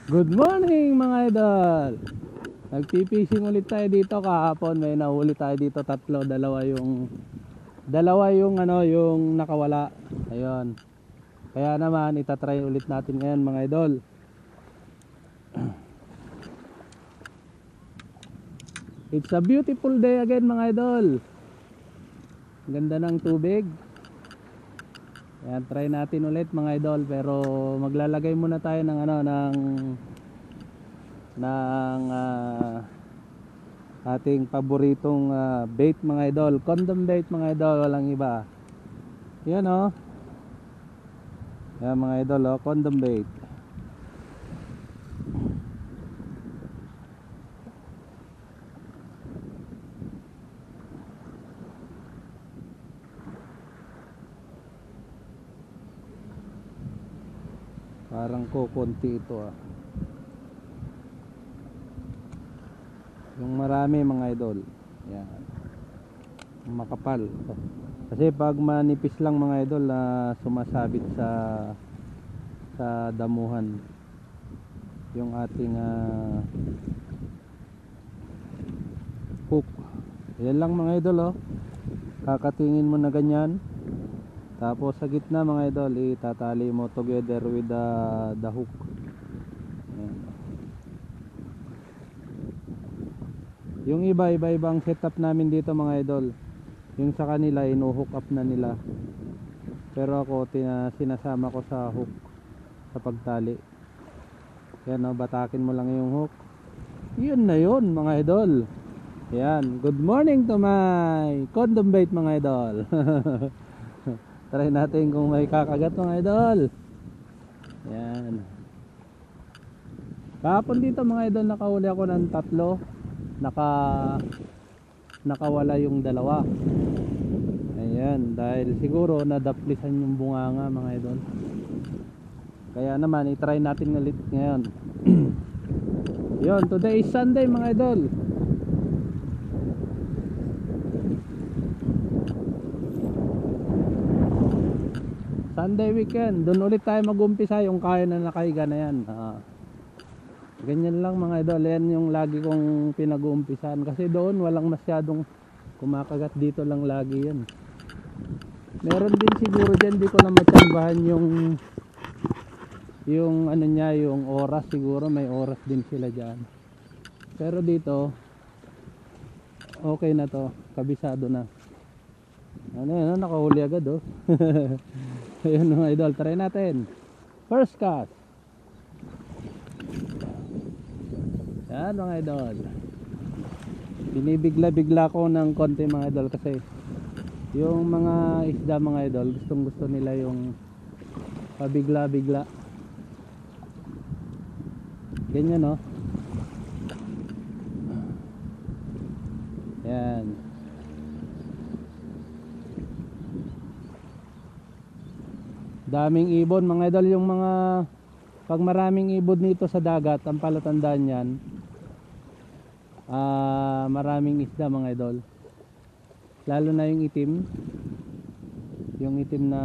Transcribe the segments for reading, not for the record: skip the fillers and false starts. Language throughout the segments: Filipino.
Good morning mga idol. Nagpipishing ulit tayo dito. Kahapon may nahuli tayo dito, tatlo. Dalawa yung ano, yung nakawala. Ayun. Kaya naman itatry ulit natin ngayon mga idol. It's a beautiful day again mga idol. Ganda ng tubig. Ayan, try natin ulit mga idol, pero maglalagay muna tayo ng ano, ng ating paboritong bait mga idol, condom bait mga idol, walang iba. Yan oh. Yan mga idol oh, condom bait. Parang kukunti ito ah. Yung marami mga idol. Yan. Makapal. Kasi pag manipis lang mga idol, sumasabit sa damuhan yung ating hook. Yan lang mga idol oh. Kakatingin mo na ganyan. Tapos sa gitna mga idol, itatali mo together with the hook. Ayan. Yung iba-ibang setup namin dito mga idol. Yung sa kanila ino-hook up na nila. Pero ako sinasama ko sa hook sa pagtali. Yan o, batakin mo lang yung hook. Yun na yun mga idol. Yan, good morning to my condom bait mga idol. Try natin kung may kakagat mga idol. Yan. Kahapon dito mga idol nakahuli ako ng tatlo. Nakawala yung dalawa. Ayan, dahil siguro nadaplisan yung bunganga mga idol. Kaya naman i-try natin ulit ngayon. Yun, today is Sunday mga idol. Sunday weekend, doon ulit tayo mag-umpisa yung kaya na nakahiga na yan. Ganyan lang mga idol, yan yung lagi kong pinag-uumpisahan. Kasi doon walang masyadong kumakagat, dito lang lagi yan. Meron din siguro dyan, di ko na matsambahan yung ano niya, yung oras. Siguro may oras din sila dyan. Pero dito, okay na to, kabisado na. Ano yan, nakahuli agad oh. Ayun mga idol, try natin. First cast. Yan mga idol. Binibigla-bigla ko ng konti mga idol kasi yung mga isda mga idol, gustong gusto nila yung pabigla-bigla. Ganyan no. Yan. Daming ibon mga idol, yung mga pag maraming ibon dito sa dagat, ang palatandaan yan, maraming isda mga idol. Lalo na yung itim na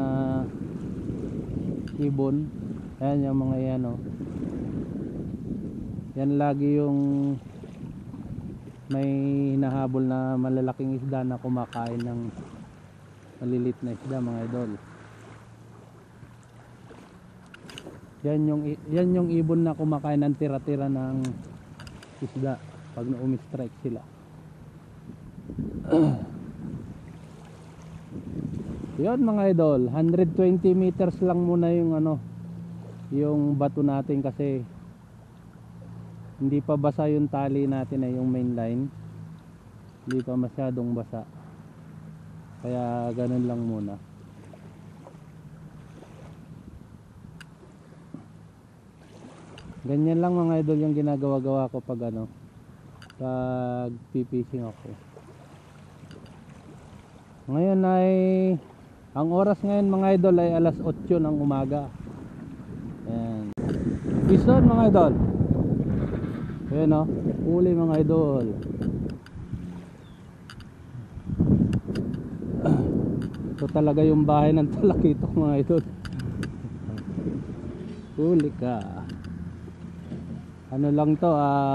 ibon. Ayan yung mga yan oh. Yan lagi yung may hinahabol na malalaking isda na kumakain ng malilit na isda mga idol. Yan yung ibon na kumakain ng tira-tira ng isda pag na-umi-strike sila. Yan mga idol, 120 meters lang muna yung ano, yung bato natin kasi hindi pa basa yung tali natin yung main line. Hindi pa masyadong basa. Kaya ganun lang muna. Ganyan lang mga idol yung ginagawa ko pag ano, pag pipishing ako. Ngayon ay ang oras ngayon mga idol ay alas 8 ng umaga. Ayan. Bison mga idol. Ayan o, huli mga idol. Ito talaga yung bahay ng talakito mga idol. Huli ka. Ano lang to,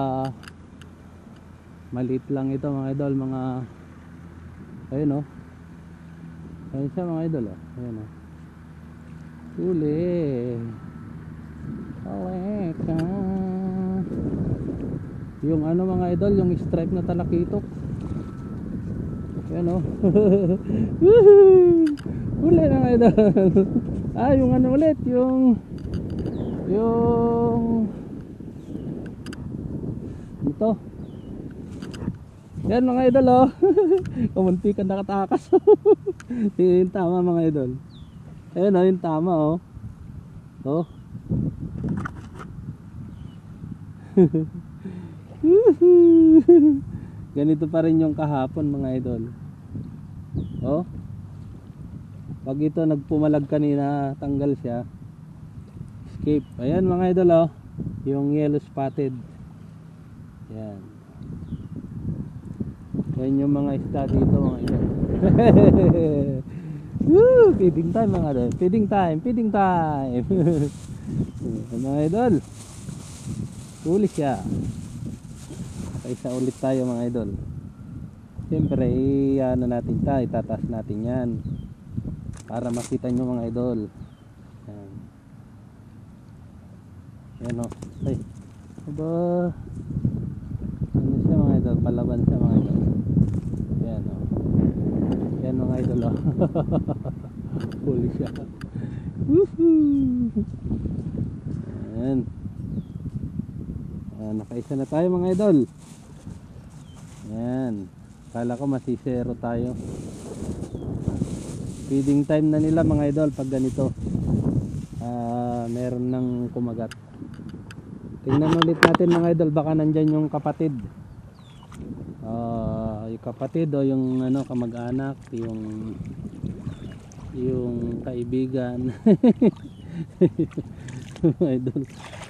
maliit lang ito mga idol, mga ayun oh. Ayun siya mga idol oh. Ayun oh. Huli. Huli ka. Yung ano mga idol, yung stripe na talakitok. Ayun oh. Huli mga idol. Yung ano ulit, yung ito. Yan mga idol oh. Kumunti ka nakatakas. Yung tama mga idol. Ayun oh, yung tama oh. Oh. Ganito pa rin yung kahapon mga idol. Oh. Pag ito nagpumalag kanina, tanggal siya. Escape. Ayan mga idol oh. Yung yellow spotted. Yan. Yan yung mga isda dito mga idol. Woo! Feeding time mga idol. Feeding time. Feeding time. Mga idol. Huli siya. Isa ulit tayo mga idol. Siyempre ano natin ito, itataas natin yan para makita nyo mga idol. Yan. Yan o. Ay. Aba. Ano siya mga idol, palaban siya mga idol. Yan o. Yan mga idol o. Huli siya. Woohoo. Yan. Nakaisa na tayo mga idol. Yan. Kala ko masisero tayo. Feeding time na nila mga idol pag ganito. Meron ng kumagat. Tingnan ulit natin mga idol, baka nandyan yung kapatid. Yung kapatid o yung ano, kamag-anak, yung kaibigan. Mga idol.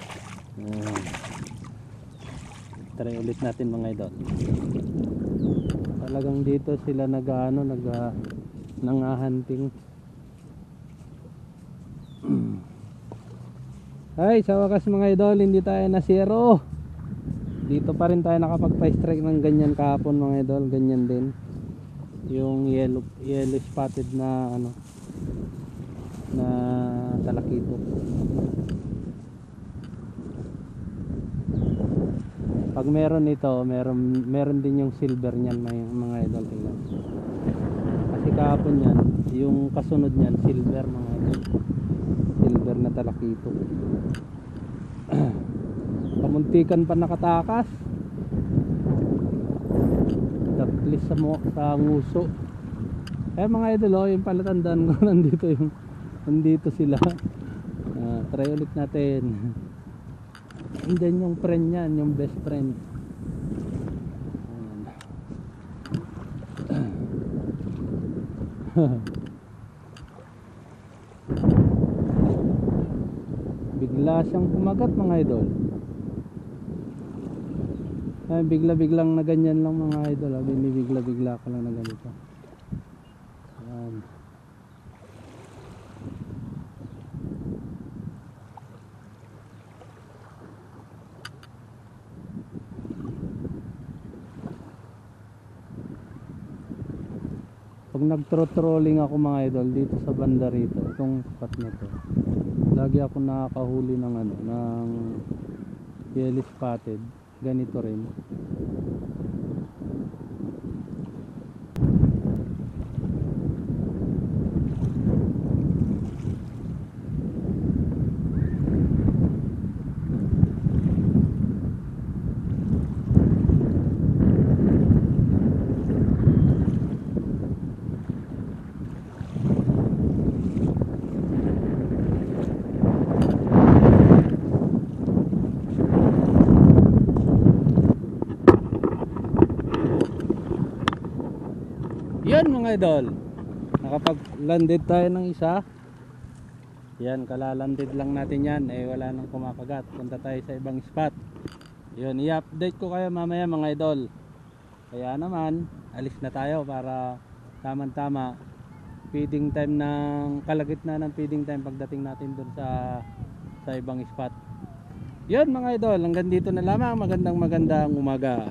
Try ulit natin mga idol. Talagang dito sila nanghahunting. Ay, sa wakas mga idol, hindi tayo nasiro. Dito pa rin tayo nakapagpa-strike ng ganyan kahapon mga idol, ganyan din. Yung yellow spotted na ano, na talakito. Pag meron ito, meron din yung silver niyan mga idol, tingnan. Kasi kahapon yan, yung kasunod niyan silver mga idol. Silver na talakito. Kamuntikan pa nakatakas. Daklis sa nguso. Mga idol oh, yung palatandaan ko nandito sila. Try ulit natin. Andyan yung friend niyan, yung best friend. Bigla siyang kumagat mga idol. Bigla-biglang na ganyan lang mga idol. Binibigla-bigla ko lang na ganito. Ayan. Pag nagtro-trolling ako mga idol dito sa banda rito, itong spot na to, lagi ako nakakahuli ng ano, ng yellow spotted. Ganito rin. Yan mga idol, nakapag-landed tayo ng isa. Yan, kalalanded lang natin yan. Wala nang kumakagat. Punta tayo sa ibang spot. Yun, i-update ko kayo mamaya mga idol. Kaya naman, alis na tayo para tamang-tama. Feeding time ng, kalagitnaan ng feeding time pagdating natin dun sa ibang spot. Yun mga idol, hanggang dito na lamang. Magandang umaga.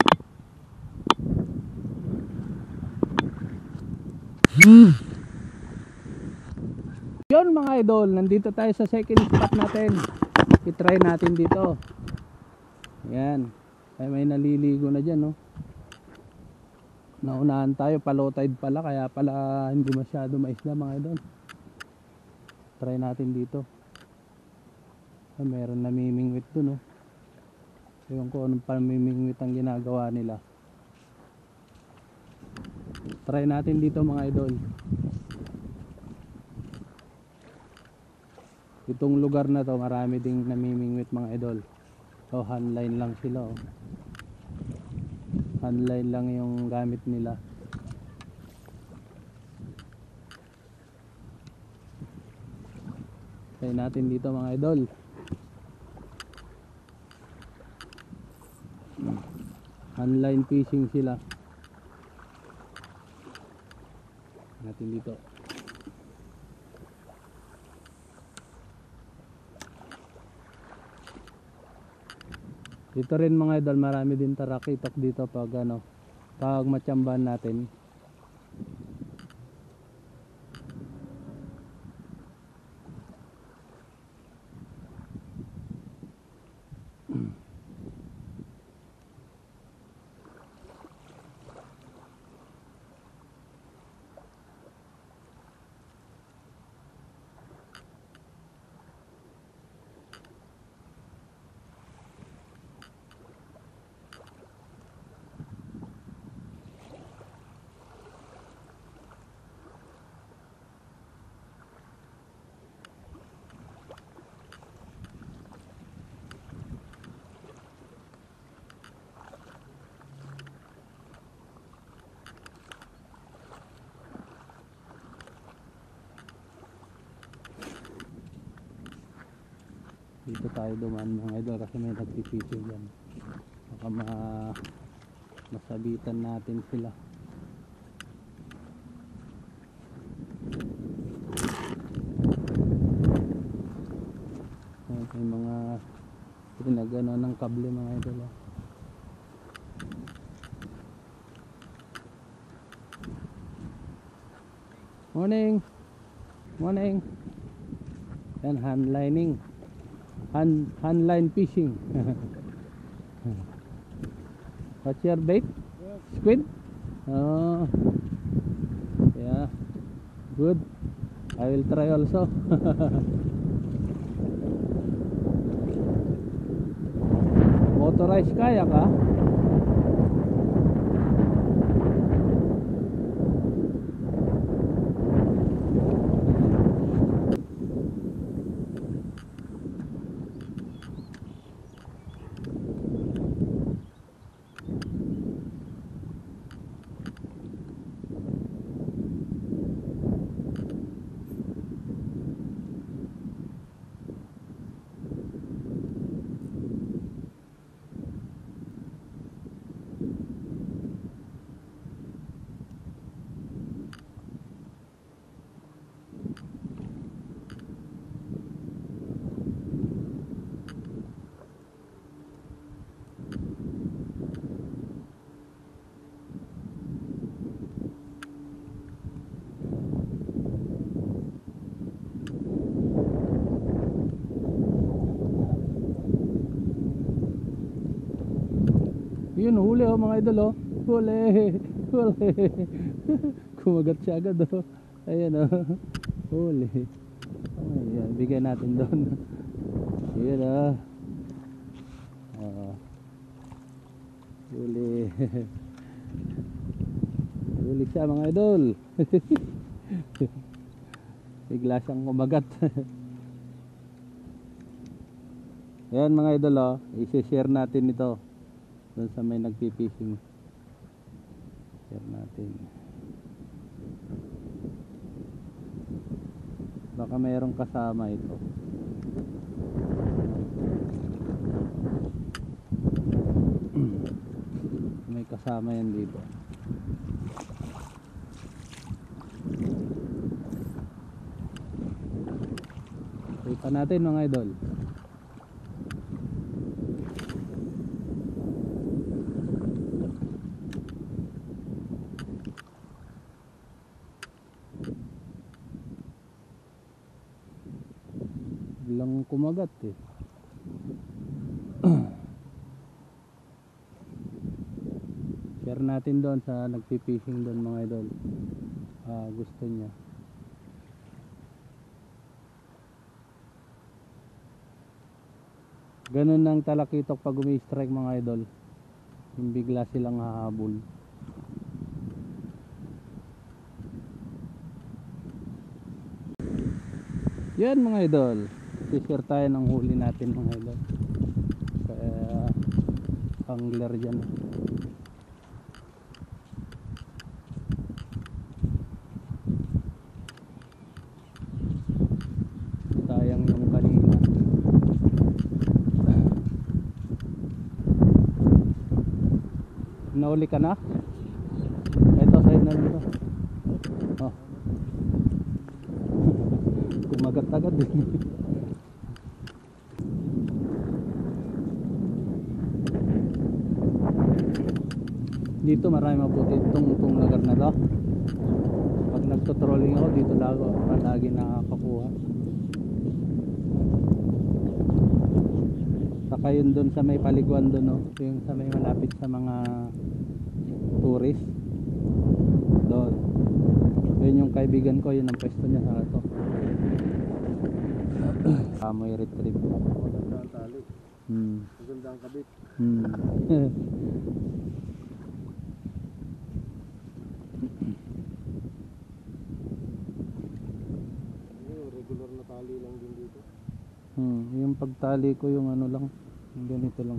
Yun mga idol, nandito tayo sa second spot natin. I-try natin dito. Yan. Ay, may naliligo na dyan, no? Naunahan tayo, pa-low tide pala, kaya pala hindi masyado maisla mga idol. Try natin dito. Ay, meron namimingwit dun, no? Ewan ko anong pamimingwit ang ginagawa nila. Try natin dito mga idol. Itong lugar na to, marami ding namimingwit mga idol. So handline lang sila, oh. Handline lang yung gamit nila. Try natin dito mga idol. Handline fishing sila. Natin dito. Dito rin mga idol, marami din tarakitok dito pag pag matsambahan natin. Dito tayo dumaan mga idol kasi may nagpipicture yan. Baka masabitan natin sila. May mga pinagano ng kable mga idol, oh. Morning. Morning. Yan, handlining. Handline fishing. What's your bait? Squid? Oh. Yeah. Good. I will try also. Motorized kayak, ha? Yun, huli, oh mga idol, oh. Huli. Huli. Kumagat siya agad, oh. Ayan, oh. Huli. Ayan, bigay natin doon. Ayan, oh. Huli. Huli siya mga idol. Bigla siyang kumagat. Ayan mga idol, oh. I-share natin ito doon sa may nagpipishing. Share natin. Baka mayroong kasama ito. May kasama yan dito. Kita natin mga idol. Biglang kumagat eh. Share natin doon sa nagpipishing doon mga idol. Gusto niya. Ganun ang talakitok pag umi-strike mga idol. Yung bigla silang hahabol. Yan mga idol. I-share tayo ng huli natin mga idol. Kaya angler dyan. Sayang yung kanina. Nauli ka na? Ito sa'yo na lang to. Oh. Kumagat agad din. Dito marami mabuti itong lugar na to. Pag nagto-trolling ako dito lagi nakakakuha. Saka yun doon sa may paliguan doon, no? Yung sa may malapit sa mga tourist doon. Yun yung kaibigan ko, yun ang pwesto niya sa to. Kamoy retrieve. Maganda ang tali. Maganda ang kabit. Regular na tali lang din dito. Yung pagtali ko yung ano lang, yung ganito lang.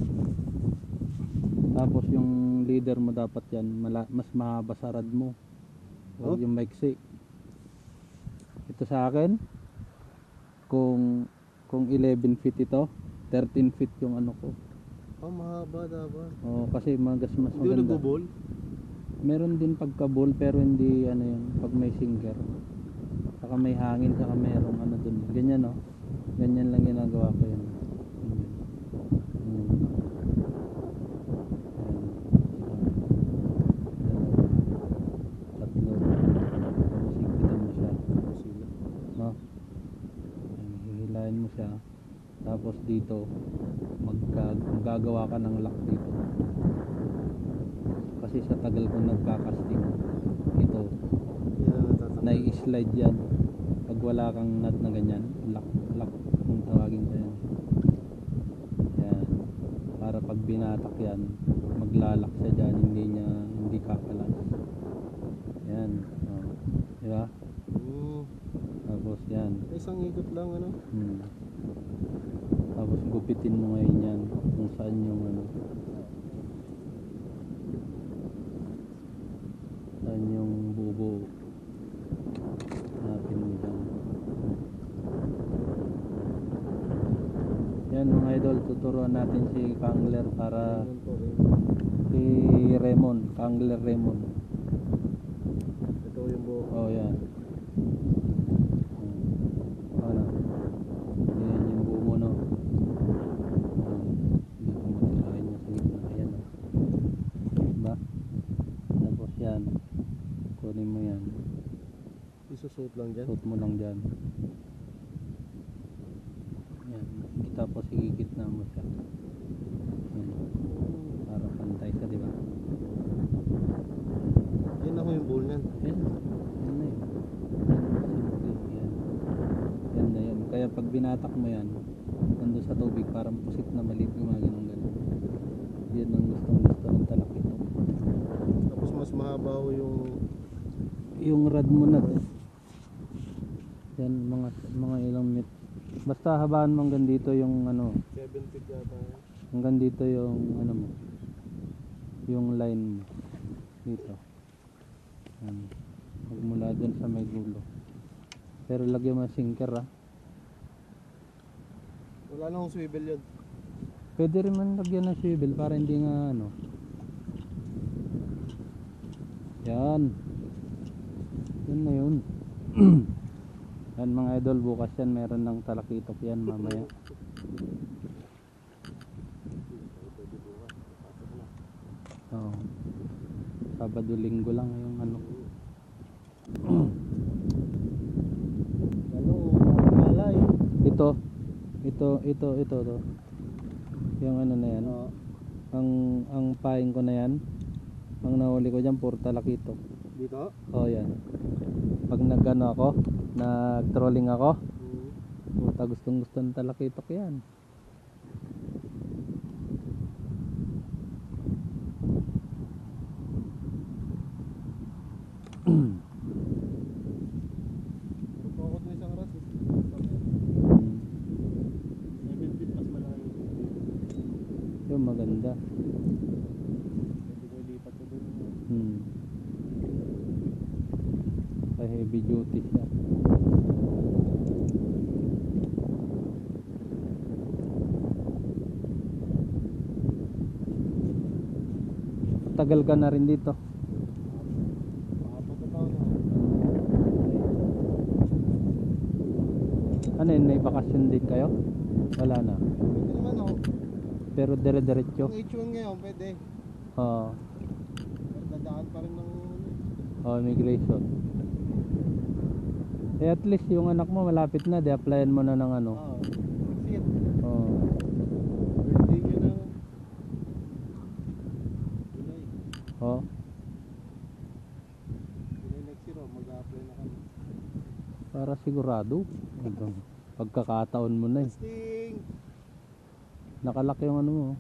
Tapos yung leader mo dapat yan, mas mahaba sa rad mo. Huwag yung maiksi. Ito sa akin, kung 11 feet ito, 13 feet yung ano ko. Mahaba dapat. Kasi mas Hindi maganda. nag-ball? Meron din pagka-ball pero hindi ano yun, pag may sinker. Saka may hangin, saka mayroong ano dun. Ganyan no. Ganyan lang ginagawa ko yun. Tatlo. Tapos higpitan mo siya. No? Hihilahin mo siya. Tapos dito, maggagawa ka ng lock dito. Kasi sa tagal ko nagkakasting, ito, nai-slide yan. Pag wala kang nut na ganyan, lock kung tawagin ko yan. Yan. Para pag binatak yan, maglalak siya dyan, hindi kakalas. Yan. Diba? Tapos yan. Isang ikot lang ano? Tapos gupitin mo ngayon yan kung saan yung ano. Saan yung bubo. Hanapin mo dyan. Yan mga idol, tuturuan natin si Kangler para si Raymond, Kangler Raymond. Ito yung buo. Yan. Ano? Yan yung buo mo, no? Hindi ko matirahin niya sa gitna. Ayan, no? Diba? Tapos yan. Kunin mo yan. Isusuot lang dyan? Suot mo lang dyan. Yan. Tapos igigitna mo siya. Yan. Para pantay siya, diba? Yan ako yung ball niyan. Yan. Yan na yun. Simple. Yan. Yan na yun. Kaya pag binatak mo yan, nandun sa tubig, parang pusit na maliit yung mga ganun. Yan ang gustong ng talakitok. Tapos mas mahaba ho yung rad mo na. Yan, mga ilang met. Basta habaan mo hanggang dito yung ano. 7 feet yata. Hanggang dito yung ano mo. Yung line mo. Dito. Yan. Magmula dun sa may gulo. Pero lagyan mo sinker Wala na akong swivel yun. Pwede rin man lagyan ng swivel para hindi nga ano. Yan. Yun na yun. Yan mga idol, bukas yan meron ng talakitok yan mamaya. Sabado linggo lang yung ano. Ano, malay. ito to. Yung ano na yan. Oo. Ang paing ko na yan. Ang nahuli ko diyan puro talakitok. Dito? Oh, yan. Pag nagano ako, nag-trolling ako, puta gustong-gusto ng talakitok yan. Pagkakot mo isang ras. 70 plus malaki. Yung maganda. Pwede ko ilipat ko dun. Ay, heavy duty siya. Tagal ka na rin dito. Apat na taon na. Ano yun, may bakasyon din kayo? Wala na. Pwede naman ako. Pero dire-diretso. Yung H1 ngayon, pwede. Oo. Pero dadaan pa rin ng Immigration. Eh at least yung anak mo malapit na, de-applyan mo na ng ano. Sit. Oo. Birthday nyo ng July. Oh. July next year, mag-a-apply na kami. Para sigurado. Pagkakataon mo na eh. Testing! Nakalak yung ano mo.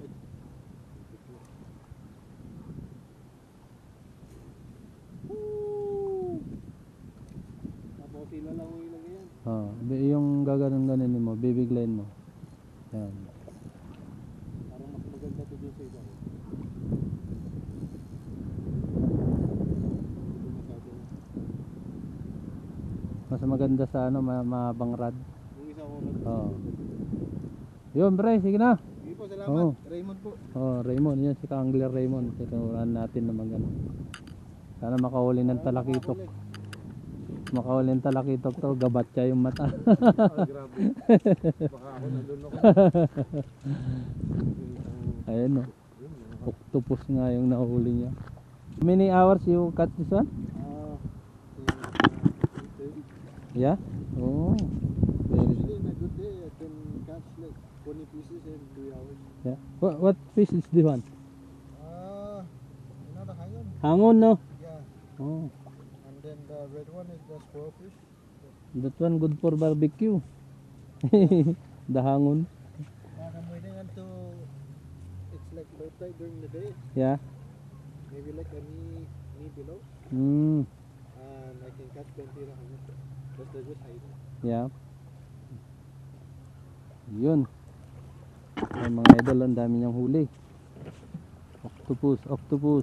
Tapos sila lang yung ilagay yan. Yung gaganon-ganon mo, bibiglayin mo. Yan. Parang mas maganda to dun sa iba. Ito masyado. Mas maganda sa ano, mahabang rad. Yung isa ko nag- Oo. Yun, pre, sige na. Sige po, salamat. Oo. Raymond po. Raymond, yan si Kangler Raymond. Tinuruan natin na magano. Sana makahuli ng talakitok. Makahuli ng talakitok to, gabatya yung mata. Ah, grabe. Baka ako nalunok. Ayun o. Octopus nga yung nahuli niya. How many hours you cut this one? Yeah? Oh. Very Usually in a good day, I can catch like 20 pieces in 3 hours. yeah. What fish is this one? You know the hangon? Hangon, no? Yeah. Oh. And then the red one is the squirrel fish. That one good for barbecue. The hangon. And I'm waiting until it's like low tide during the day. Yeah. Maybe like a knee below. Mm. And I can catch 20 na hangon. Because they're just hiding. Yeah. Yun. Ay, mga idol, ang dami niyang huli. Octopus, octopus.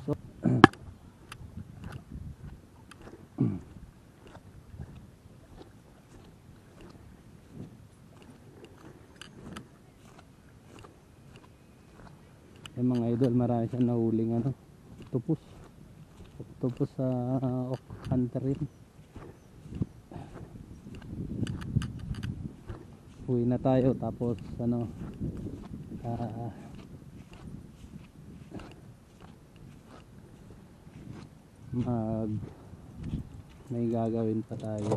Yung mga idol, marami siyang nahuling ano, octopus. Octopus sa hunter yun. Uwi na tayo tapos ano may gagawin pa tayo.